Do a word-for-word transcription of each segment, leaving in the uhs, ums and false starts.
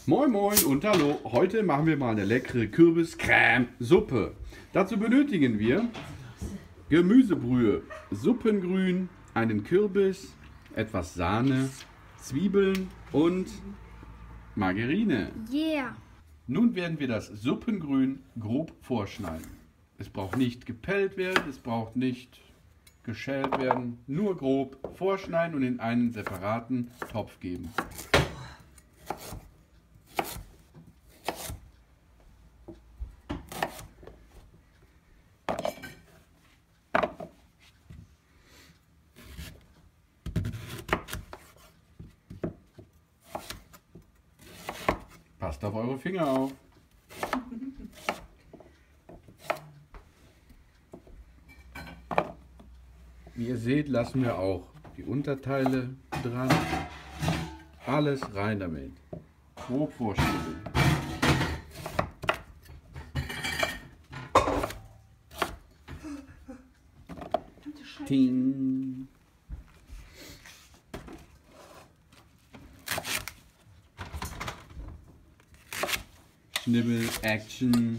Moin Moin und hallo, heute machen wir mal eine leckere Kürbis-Creme-Suppe. Dazu benötigen wir Gemüsebrühe, Suppengrün, einen Kürbis, etwas Sahne, Zwiebeln und Margarine. Yeah! Nun werden wir das Suppengrün grob vorschneiden. Es braucht nicht gepellt werden, es braucht nicht geschält werden, nur grob vorschneiden und in einen separaten Topf geben. Passt auf eure Finger auf. Wie ihr seht, lassen wir auch die Unterteile dran. Alles rein damit. Grob vorschneiden. Ting. Schnibbel, Action.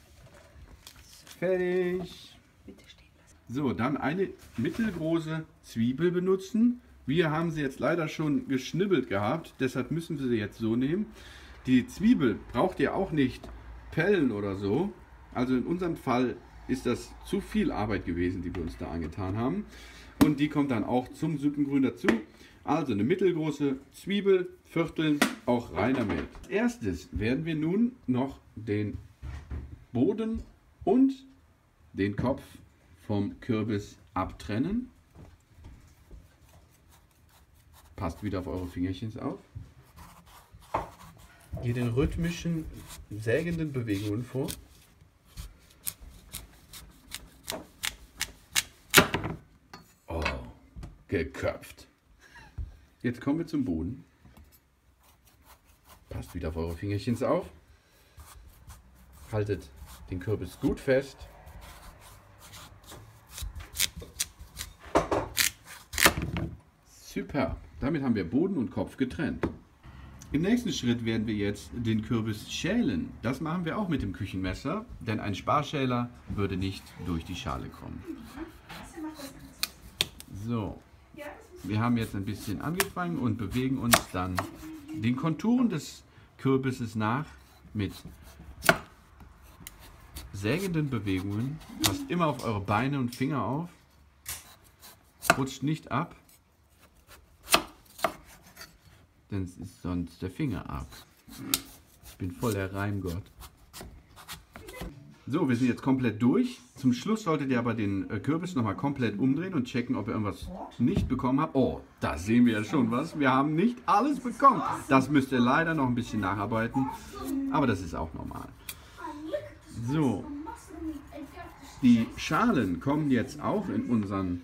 Fertig. So, dann eine mittelgroße Zwiebel benutzen. Wir haben sie jetzt leider schon geschnibbelt gehabt, deshalb müssen wir sie jetzt so nehmen. Die Zwiebel braucht ihr auch nicht pellen oder so. Also in unserem Fall ist das zu viel Arbeit gewesen, die wir uns da angetan haben. Und die kommt dann auch zum Suppengrün dazu. Also eine mittelgroße Zwiebel, vierteln, auch rein damit. Als erstes werden wir nun noch den Boden und den Kopf vom Kürbis abtrennen. Passt wieder auf eure Fingerchen auf. Geht in rhythmischen, sägenden Bewegungen vor. Oh, geköpft. Jetzt kommen wir zum Boden. Passt wieder auf eure Fingerchen auf. Haltet den Kürbis gut fest. Super. Damit haben wir Boden und Kopf getrennt. Im nächsten Schritt werden wir jetzt den Kürbis schälen. Das machen wir auch mit dem Küchenmesser, denn ein Sparschäler würde nicht durch die Schale kommen. So. Wir haben jetzt ein bisschen angefangen und bewegen uns dann den Konturen des Kürbisses nach mit sägenden Bewegungen. Passt immer auf eure Beine und Finger auf. Rutscht nicht ab, denn es ist sonst der Finger ab. Ich bin voll der Reimgott. So, wir sind jetzt komplett durch. Zum Schluss solltet ihr aber den Kürbis nochmal komplett umdrehen und checken, ob ihr irgendwas nicht bekommen habt. Oh, da sehen wir ja schon was. Wir haben nicht alles bekommen. Das müsst ihr leider noch ein bisschen nacharbeiten, aber das ist auch normal. So, die Schalen kommen jetzt auch in unseren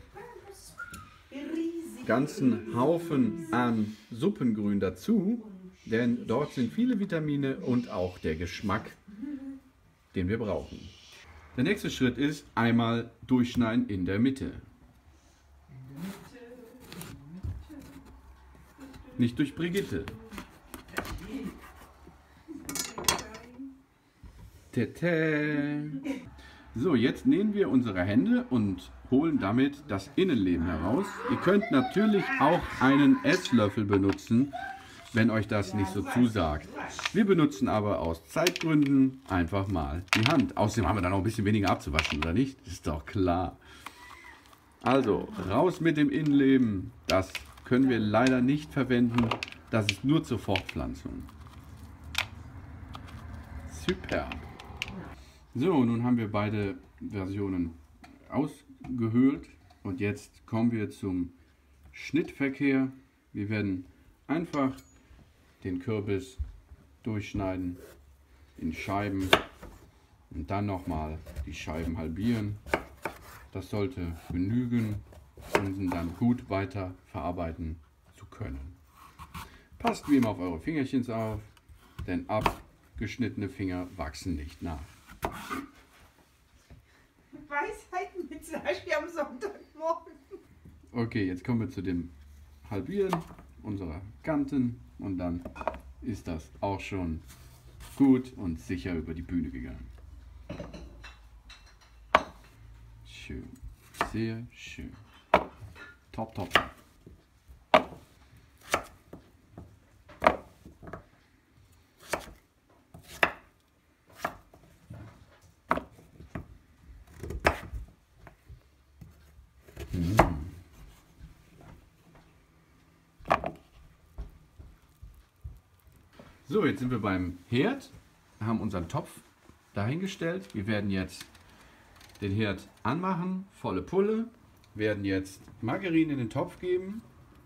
ganzen Haufen an Suppengrün dazu, denn dort sind viele Vitamine und auch der Geschmack, den wir brauchen. Der nächste Schritt ist einmal durchschneiden in der Mitte. Nicht durch Brigitte. Tete. So, jetzt nehmen wir unsere Hände und holen damit das Innenleben heraus. Ihr könnt natürlich auch einen Esslöffel benutzen, wenn euch das nicht so zusagt. Wir benutzen aber aus Zeitgründen einfach mal die Hand. Außerdem haben wir dann noch ein bisschen weniger abzuwaschen, oder nicht? Ist doch klar. Also, raus mit dem Innenleben. Das können wir leider nicht verwenden. Das ist nur zur Fortpflanzung. Super. So, nun haben wir beide Versionen ausgehöhlt. Und jetzt kommen wir zum Schnittverkehr. Wir werden einfach den Kürbis durchschneiden in Scheiben und dann nochmal die Scheiben halbieren. Das sollte genügen, um sie dann gut weiter verarbeiten zu können. Passt wie immer auf eure Fingerchen auf, denn abgeschnittene Finger wachsen nicht nach. Weisheiten mit Beispiel am Sonntagmorgen. Okay, jetzt kommen wir zu dem Halbieren unserer Kanten und dann ist das auch schon gut und sicher über die Bühne gegangen. Schön, sehr schön. Top, top. So, jetzt sind wir beim Herd, haben unseren Topf dahingestellt. Wir werden jetzt den Herd anmachen, volle Pulle, werden jetzt Margarine in den Topf geben,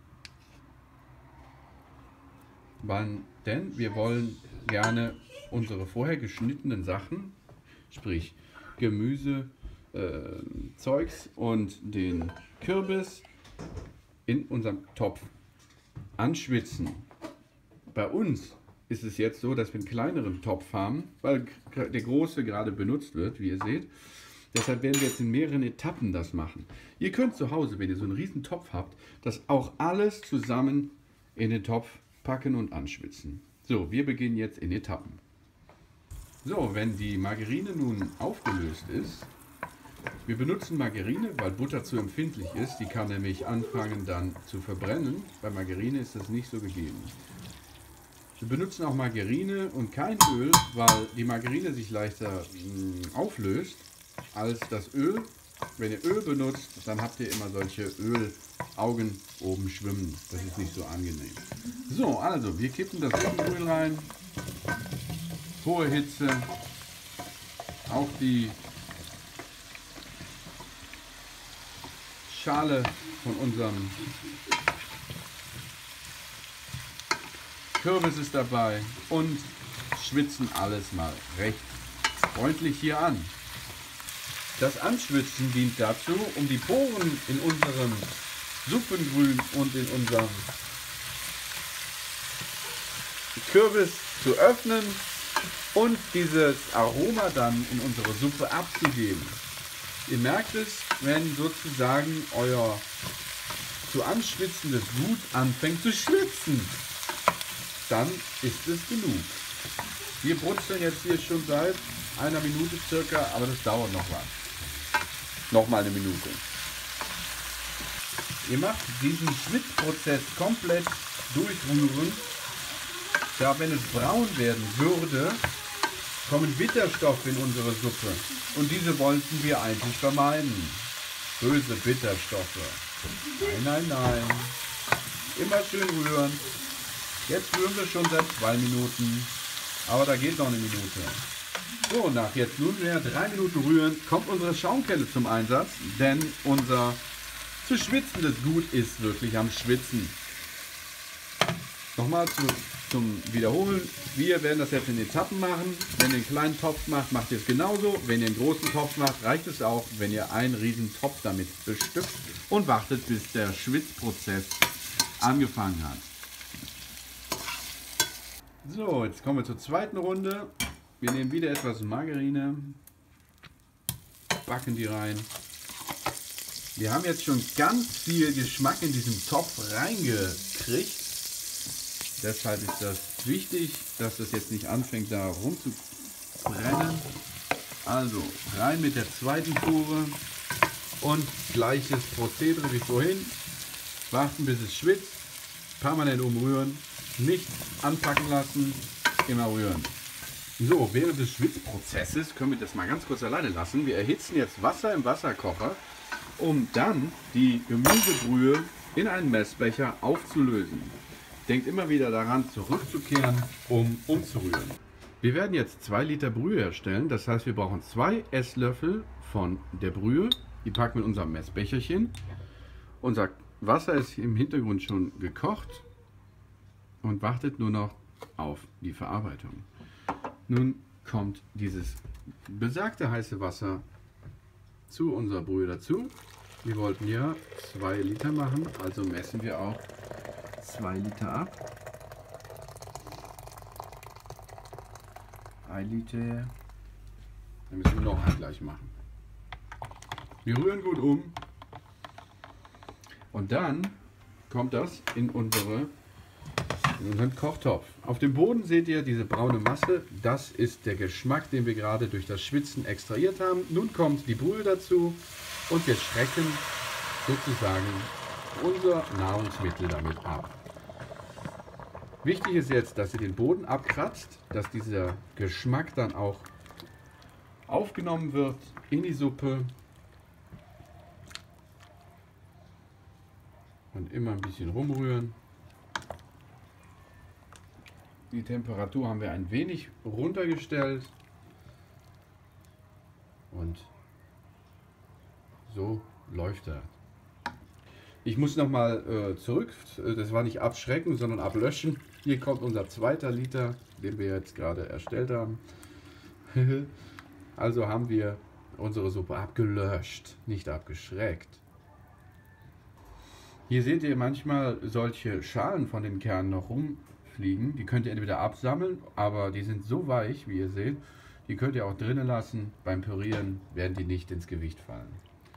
wann, denn wir wollen gerne unsere vorher geschnittenen Sachen, sprich Gemüse, äh, Zeugs und den Kürbis in unserem Topf anschwitzen. Bei uns ist es jetzt so, dass wir einen kleineren Topf haben, weil der große gerade benutzt wird, wie ihr seht. Deshalb werden wir jetzt in mehreren Etappen das machen. Ihr könnt zu Hause, wenn ihr so einen riesen Topf habt, das auch alles zusammen in den Topf packen und anschwitzen. So, wir beginnen jetzt in Etappen. So, wenn die Margarine nun aufgelöst ist, wir benutzen Margarine, weil Butter zu empfindlich ist. Die kann nämlich anfangen dann zu verbrennen. Bei Margarine ist das nicht so gegeben. Wir benutzen auch Margarine und kein Öl, weil die Margarine sich leichter mh, auflöst als das Öl. Wenn ihr Öl benutzt, dann habt ihr immer solche Ölaugen oben schwimmen. Das ist nicht so angenehm. So, also wir kippen das Öl rein. Hohe Hitze. Auf die Schale von unserem Kürbis ist dabei und schwitzen alles mal recht freundlich hier an. Das Anschwitzen dient dazu, um die Poren in unserem Suppengrün und in unserem Kürbis zu öffnen und dieses Aroma dann in unsere Suppe abzugeben. Ihr merkt es, wenn sozusagen euer zu anschwitzendes Gut anfängt zu schwitzen. Dann ist es genug. Wir brutzeln jetzt hier schon seit einer Minute circa, aber das dauert noch was. Noch mal eine Minute. Ihr macht diesen Schwitzprozess komplett durchrühren. Da wenn es braun werden würde, kommen Bitterstoffe in unsere Suppe. Und diese wollten wir eigentlich vermeiden. Böse Bitterstoffe. Nein, nein, nein. Immer schön rühren. Jetzt rühren wir schon seit zwei Minuten, aber da geht noch eine Minute. So, nach jetzt nunmehr drei Minuten rühren, kommt unsere Schaumkelle zum Einsatz, denn unser zu schwitzendes Gut ist wirklich am Schwitzen. Nochmal zu, zum Wiederholen, wir werden das jetzt in Etappen machen. Wenn ihr einen kleinen Topf macht, macht ihr es genauso. Wenn ihr einen großen Topf macht, reicht es auch, wenn ihr einen riesen Topf damit bestückt und wartet, bis der Schwitzprozess angefangen hat. So, jetzt kommen wir zur zweiten Runde. Wir nehmen wieder etwas Margarine, backen die rein. Wir haben jetzt schon ganz viel Geschmack in diesen Topf reingekriegt. Deshalb ist das wichtig, dass das jetzt nicht anfängt da rumzubrennen. Also rein mit der zweiten Fuhre und gleiches Prozedere wie vorhin. Warten bis es schwitzt, permanent umrühren. Nicht anpacken lassen, immer rühren. So, während des Schwitzprozesses können wir das mal ganz kurz alleine lassen. Wir erhitzen jetzt Wasser im Wasserkocher, um dann die Gemüsebrühe in einen Messbecher aufzulösen. Denkt immer wieder daran, zurückzukehren, um umzurühren. Wir werden jetzt zwei Liter Brühe herstellen. Das heißt, wir brauchen zwei Esslöffel von der Brühe. Die packen wir in unser Messbecherchen. Unser Wasser ist im Hintergrund schon gekocht und wartet nur noch auf die Verarbeitung. Nun kommt dieses besagte heiße Wasser zu unserer Brühe dazu. Wir wollten ja zwei Liter machen, also messen wir auch zwei Liter ab. ein Liter. Dann müssen wir noch ein gleich machen. Wir rühren gut um und dann kommt das in unsere unseren Kochtopf. Auf dem Boden seht ihr diese braune Masse. Das ist der Geschmack, den wir gerade durch das Schwitzen extrahiert haben. Nun kommt die Brühe dazu und wir schrecken sozusagen unser Nahrungsmittel damit ab. Wichtig ist jetzt, dass ihr den Boden abkratzt, dass dieser Geschmack dann auch aufgenommen wird in die Suppe. Und immer ein bisschen rumrühren. Die Temperatur haben wir ein wenig runtergestellt. Und so läuft er. Ich muss nochmal äh, zurück, das war nicht abschrecken, sondern ablöschen. Hier kommt unser zweiter Liter, den wir jetzt gerade erstellt haben. Also haben wir unsere Suppe abgelöscht, nicht abgeschreckt. Hier seht ihr manchmal solche Schalen von den Kernen noch rumfliegen. Die könnt ihr entweder absammeln, aber die sind so weich, wie ihr seht. Die könnt ihr auch drinnen lassen. Beim Pürieren werden die nicht ins Gewicht fallen.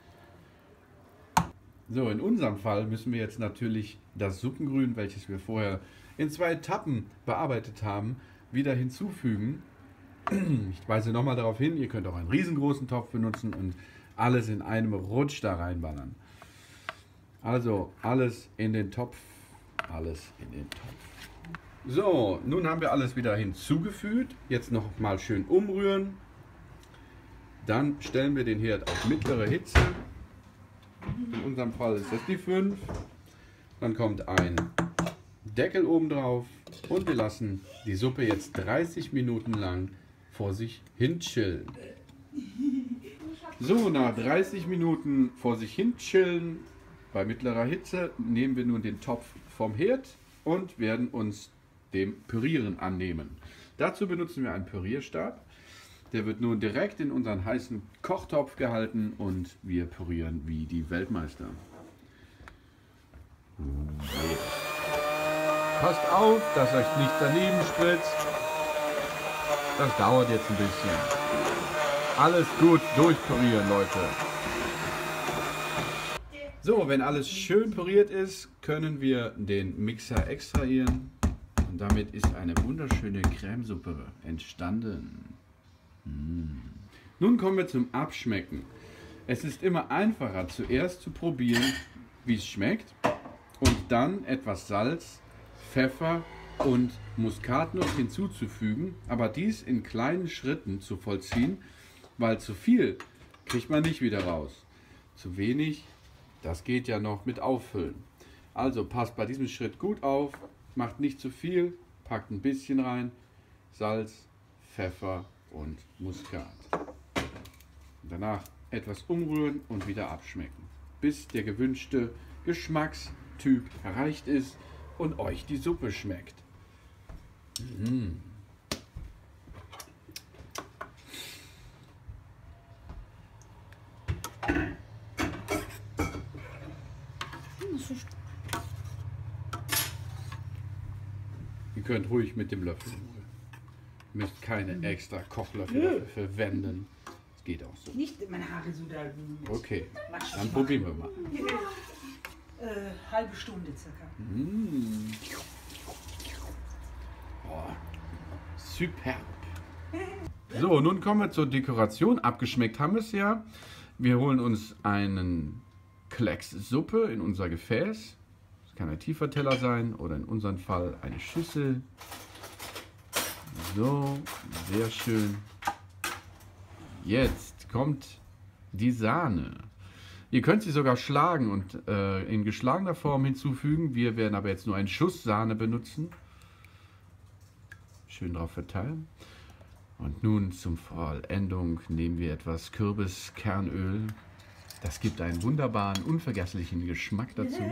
So, in unserem Fall müssen wir jetzt natürlich das Suppengrün, welches wir vorher in zwei Etappen bearbeitet haben, wieder hinzufügen. Ich weise nochmal darauf hin, ihr könnt auch einen riesengroßen Topf benutzen und alles in einem Rutsch da reinballern. Also alles in den Topf, alles in den Topf. So, nun haben wir alles wieder hinzugefügt. Jetzt noch mal schön umrühren. Dann stellen wir den Herd auf mittlere Hitze. In unserem Fall ist das die fünf. Dann kommt ein Deckel oben drauf und wir lassen die Suppe jetzt dreißig Minuten lang vor sich hin chillen. So, nach dreißig Minuten vor sich hin chillen bei mittlerer Hitze nehmen wir nun den Topf vom Herd und werden uns dem Pürieren annehmen. Dazu benutzen wir einen Pürierstab. Der wird nun direkt in unseren heißen Kochtopf gehalten und wir pürieren wie die Weltmeister. Passt auf, dass euch nicht daneben spritzt. Das dauert jetzt ein bisschen. Alles gut durchpürieren, Leute. So, wenn alles schön püriert ist, können wir den Mixer extrahieren. Und damit ist eine wunderschöne Cremesuppe entstanden. Mmh. Nun kommen wir zum Abschmecken. Es ist immer einfacher, zuerst zu probieren, wie es schmeckt. Und dann etwas Salz, Pfeffer und Muskatnuss hinzuzufügen. Aber dies in kleinen Schritten zu vollziehen, weil zu viel kriegt man nicht wieder raus. Zu wenig, das geht ja noch mit Auffüllen. Also passt bei diesem Schritt gut auf, macht nicht zu viel, packt ein bisschen rein, Salz, Pfeffer und Muskat. Danach etwas umrühren und wieder abschmecken, bis der gewünschte Geschmackstyp erreicht ist und euch die Suppe schmeckt. Mmh. Ihr könnt ruhig mit dem Löffel rühren. Ihr müsst keine extra Kochlöffel dafür verwenden. Das geht auch so. Nicht meine Haare so da. Okay, dann probieren wir mal. Äh, halbe Stunde circa. Mmh. Oh, superb. So, nun kommen wir zur Dekoration. Abgeschmeckt haben wir es ja. Wir holen uns einen Klecks Suppe in unser Gefäß. Das kann ein tiefer Teller sein oder in unserem Fall eine Schüssel. So, sehr schön. Jetzt kommt die Sahne. Ihr könnt sie sogar schlagen und äh, in geschlagener Form hinzufügen. Wir werden aber jetzt nur einen Schuss Sahne benutzen. Schön drauf verteilen. Und nun zum Vollendung nehmen wir etwas Kürbiskernöl. Das gibt einen wunderbaren, unvergesslichen Geschmack dazu.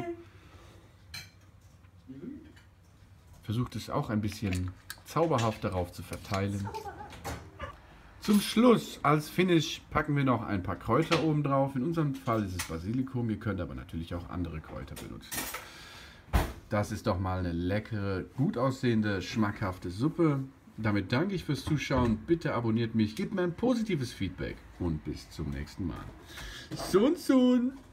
Versucht es auch ein bisschen zauberhaft darauf zu verteilen. Zum Schluss, als Finish, packen wir noch ein paar Kräuter oben drauf. In unserem Fall ist es Basilikum, ihr könnt aber natürlich auch andere Kräuter benutzen. Das ist doch mal eine leckere, gut aussehende, schmackhafte Suppe. Damit danke ich fürs Zuschauen. Bitte abonniert mich, gebt mir ein positives Feedback und bis zum nächsten Mal. Sun Sun!